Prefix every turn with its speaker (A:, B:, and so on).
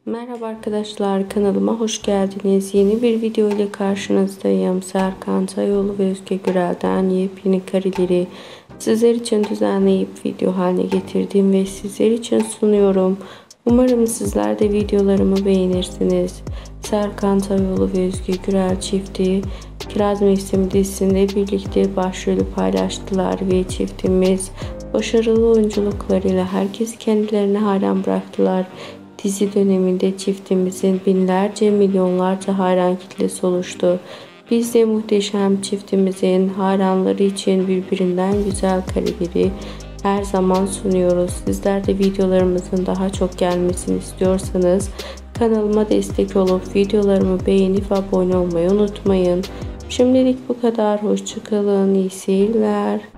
A: Merhaba arkadaşlar, kanalıma hoş geldiniz. Yeni bir video ile karşınızdayım. Serkan Tayoğlu ve Özge Gürel'den yepyeni kareleri sizler için düzenleyip video haline getirdim ve sizler için sunuyorum. Umarım sizler de videolarımı beğenirsiniz. Serkan Tayoğlu ve Özge Gürel çifti Kiraz Mevsimi dizisinde birlikte başrolü paylaştılar ve çiftimiz başarılı oyunculuklarıyla herkesi kendilerine hayran bıraktılar. Dizi döneminde çiftimizin binlerce milyonlarca hayran kitlesi oluştu. Biz de muhteşem çiftimizin hayranları için birbirinden güzel kareleri her zaman sunuyoruz. Sizler de videolarımızın daha çok gelmesini istiyorsanız kanalıma destek olup videolarımı beğenip abone olmayı unutmayın. Şimdilik bu kadar. Hoşça kalın. İyi seyirler.